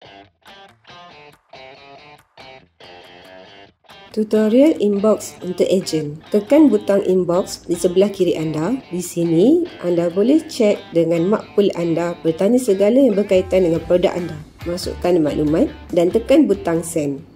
Tutorial inbox untuk ejen. Tekan butang inbox di sebelah kiri anda. Di sini, anda boleh chat dengan MyPool anda, bertanya segala yang berkaitan dengan produk anda. Masukkan maklumat dan tekan butang send.